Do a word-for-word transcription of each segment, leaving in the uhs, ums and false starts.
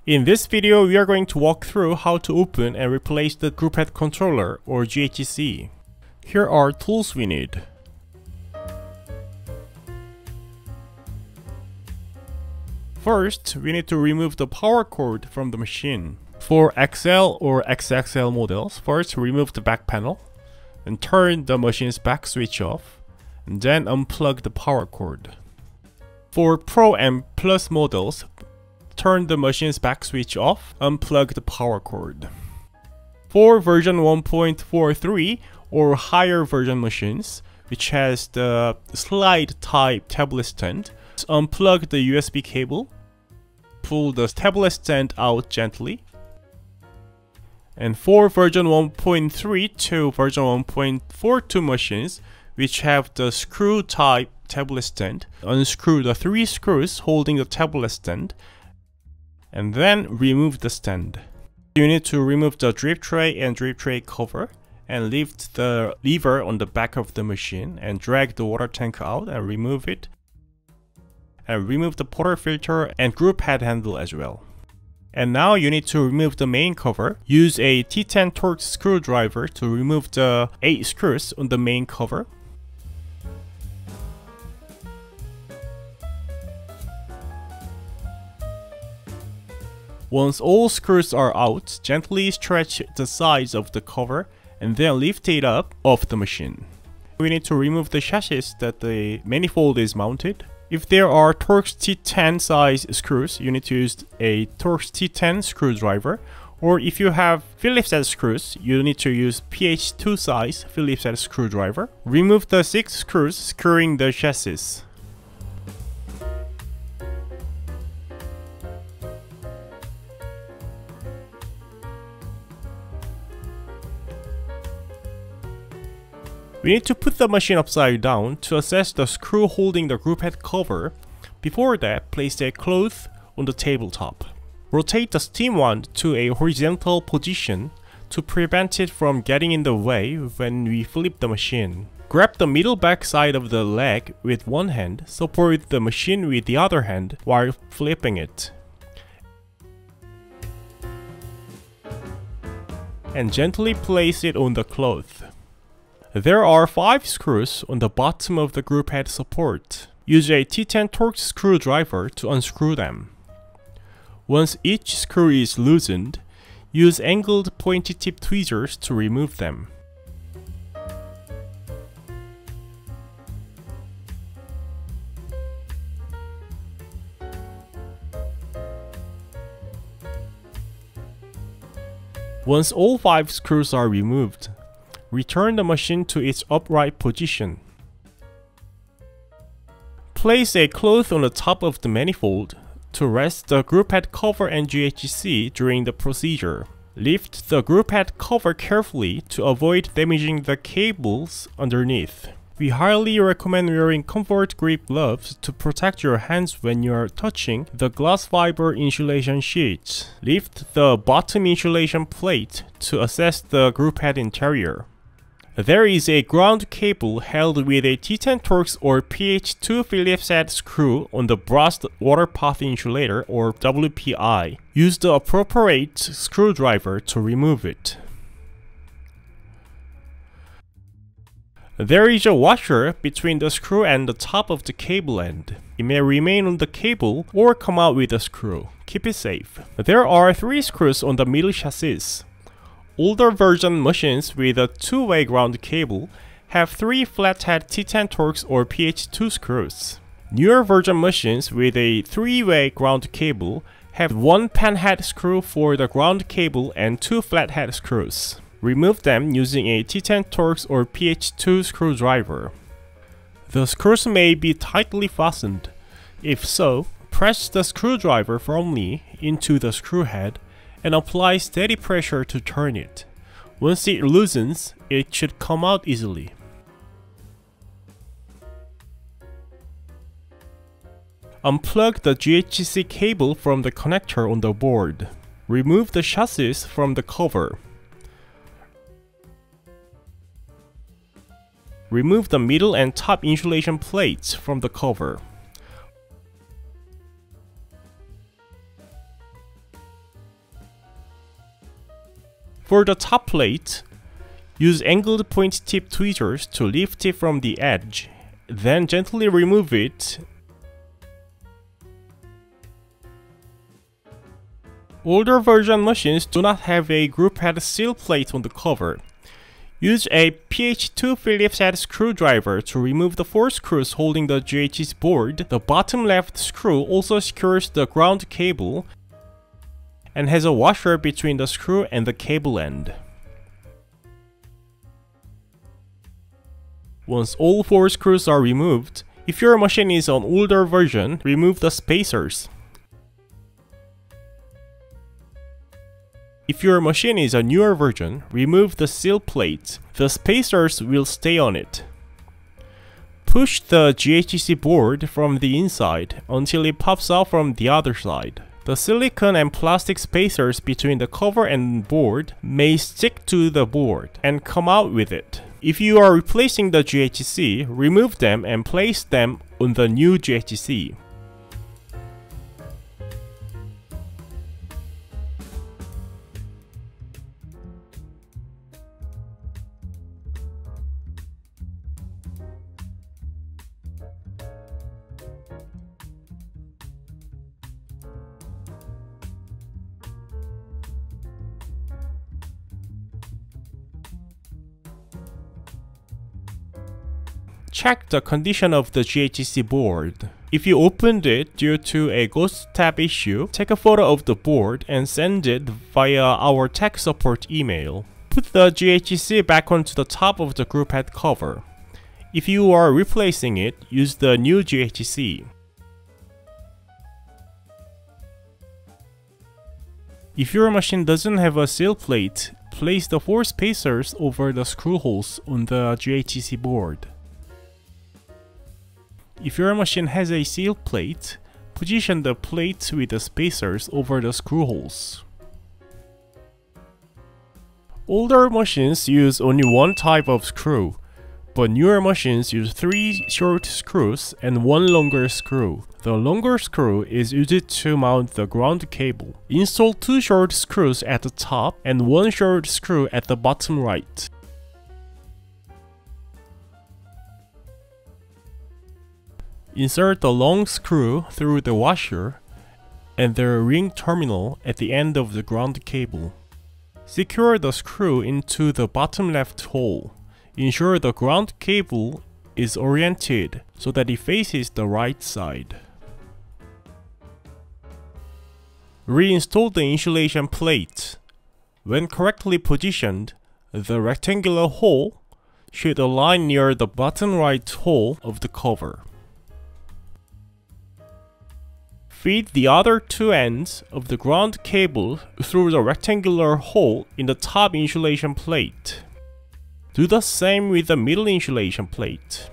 In this video, we are going to walk through how to open and replace the group head controller or G H C. Here are tools we need. First, we need to remove the power cord from the machine. For X L or X X L models, first remove the back panel, and turn the machine's back switch off, and then unplug the power cord. For Pro and Plus models, turn the machine's back switch off, unplug the power cord. For version one point four three or higher version machines, which has the slide type tablet stand, unplug the U S B cable, pull the tablet stand out gently. And for version one point three to version one point four two machines, which have the screw type tablet stand, unscrew the three screws holding the tablet stand, and then remove the stand. You need to remove the drip tray and drip tray cover and lift the lever on the back of the machine and drag the water tank out and remove it. And remove the portafilter and group head handle as well. And now you need to remove the main cover. Use a T ten Torx screwdriver to remove the eight screws on the main cover. Once all screws are out, gently stretch the sides of the cover and then lift it up off the machine. We need to remove the chassis that the manifold is mounted. If there are Torx T ten size screws, you need to use a Torx T ten screwdriver. Or if you have Phillips head screws, you need to use P H two size Phillips head screwdriver. Remove the six screws securing the chassis. We need to put the machine upside down to assess the screw holding the group head cover. Before that, place a cloth on the tabletop. Rotate the steam wand to a horizontal position to prevent it from getting in the way when we flip the machine. Grab the middle back side of the leg with one hand, support the machine with the other hand while flipping it, and gently place it on the cloth. There are five screws on the bottom of the group head support. Use a T ten Torx screwdriver to unscrew them. Once each screw is loosened, use angled pointy tip tweezers to remove them. Once all five screws are removed, return the machine to its upright position. Place a cloth on the top of the manifold to rest the group head cover and G H C during the procedure. Lift the group head cover carefully to avoid damaging the cables underneath. We highly recommend wearing comfort grip gloves to protect your hands when you are touching the glass fiber insulation sheets. Lift the bottom insulation plate to assess the group head interior. There is a ground cable held with a T ten Torx or P H two Phillips head screw on the brass water path insulator or W P I. Use the appropriate screwdriver to remove it. There is a washer between the screw and the top of the cable end. It may remain on the cable or come out with a screw. Keep it safe. There are three screws on the middle chassis. Older version machines with a two-way ground cable have three flathead T ten Torx or P H two screws. Newer version machines with a three-way ground cable have one panhead screw for the ground cable and two flathead screws. Remove them using a T ten Torx or P H two screwdriver. The screws may be tightly fastened. If so, press the screwdriver firmly into the screw head and apply steady pressure to turn it. Once it loosens, it should come out easily. Unplug the G H C cable from the connector on the board. Remove the chassis from the cover. Remove the middle and top insulation plates from the cover. For the top plate, use angled point tip tweezers to lift it from the edge, then gently remove it. Older version machines do not have a group head seal plate on the cover. Use a P H two Phillips head screwdriver to remove the four screws holding the G H C board. The bottom left screw also secures the ground cable and has a washer between the screw and the cable end. Once all four screws are removed, if your machine is an older version, remove the spacers. If your machine is a newer version, remove the seal plate. The spacers will stay on it. Push the G H C board from the inside until it pops out from the other side. The silicone and plastic spacers between the cover and board may stick to the board and come out with it. If you are replacing the G H C, remove them and place them on the new G H C. Check the condition of the G H C board. If you opened it due to a ghost tab issue, take a photo of the board and send it via our tech support email. Put the G H C back onto the top of the group head cover. If you are replacing it, use the new G H C. If your machine doesn't have a seal plate, place the four spacers over the screw holes on the G H C board. If your machine has a seal plate, position the plate with the spacers over the screw holes. Older machines use only one type of screw, but newer machines use three short screws and one longer screw. The longer screw is used to mount the ground cable. Install two short screws at the top and one short screw at the bottom right. Insert the long screw through the washer and the ring terminal at the end of the ground cable. Secure the screw into the bottom left hole. Ensure the ground cable is oriented so that it faces the right side. Reinstall the insulation plate. When correctly positioned, the rectangular hole should align near the bottom right hole of the cover. Feed the other two ends of the ground cable through the rectangular hole in the top insulation plate. Do the same with the middle insulation plate.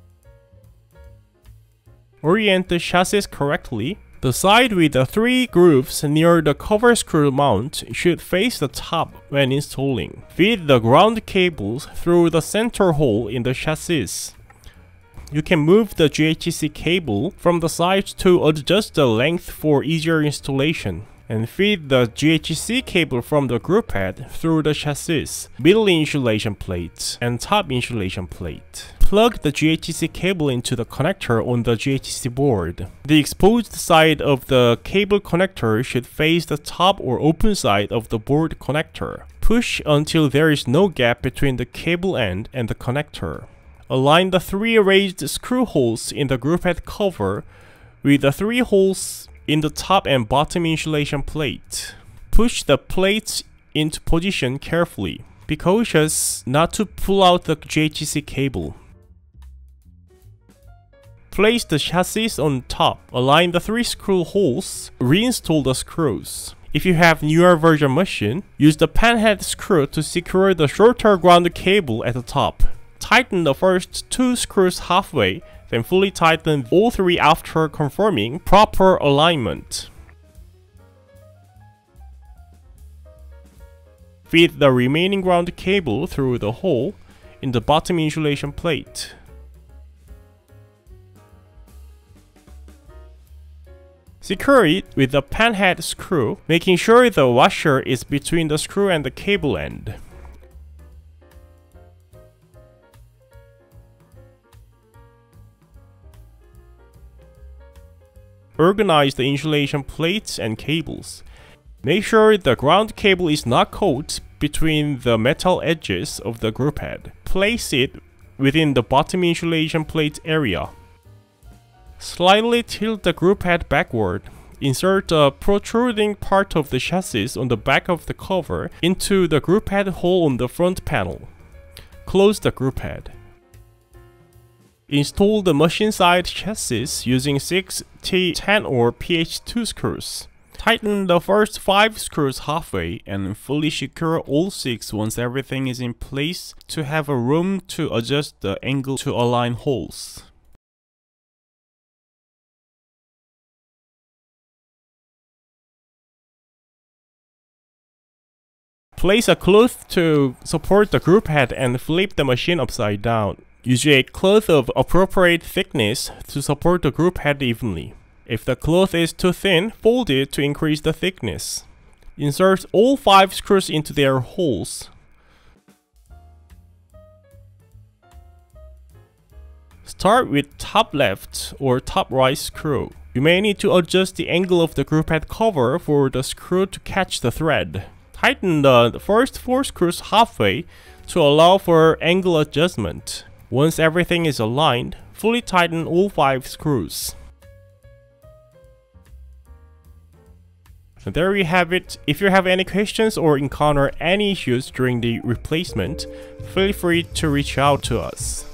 Orient the chassis correctly. The side with the three grooves near the cover screw mount should face the top when installing. Feed the ground cables through the center hole in the chassis. You can move the G H C cable from the side to adjust the length for easier installation, and feed the G H C cable from the group head through the chassis, middle insulation plate, and top insulation plate. Plug the G H C cable into the connector on the G H C board. The exposed side of the cable connector should face the top or open side of the board connector. Push until there is no gap between the cable end and the connector. Align the three raised screw holes in the group head cover with the three holes in the top and bottom insulation plate. Push the plates into position carefully. Be cautious not to pull out the G H C cable. Place the chassis on top. Align the three screw holes. Reinstall the screws. If you have newer version machine, use the panhead screw to secure the shorter ground cable at the top. Tighten the first two screws halfway, then fully tighten all three after confirming proper alignment. Feed the remaining ground cable through the hole in the bottom insulation plate. Secure it with the pen head screw, making sure the washer is between the screw and the cable end. Organize the insulation plates and cables. Make sure the ground cable is not caught between the metal edges of the group head. Place it within the bottom insulation plate area. Slightly tilt the group head backward. Insert a protruding part of the chassis on the back of the cover into the group head hole on the front panel. Close the group head. Install the machine side chassis using six T ten or P H two screws. Tighten the first five screws halfway and fully secure all six once everything is in place to have a room to adjust the angle to align holes. Place a cloth to support the group head and flip the machine upside down. Use a cloth of appropriate thickness to support the group head evenly. If the cloth is too thin, fold it to increase the thickness. Insert all five screws into their holes. Start with top left or top right screw. You may need to adjust the angle of the group head cover for the screw to catch the thread. Tighten the first four screws halfway to allow for angle adjustment. Once everything is aligned, fully tighten all five screws. And there you have it. If you have any questions or encounter any issues during the replacement, feel free to reach out to us.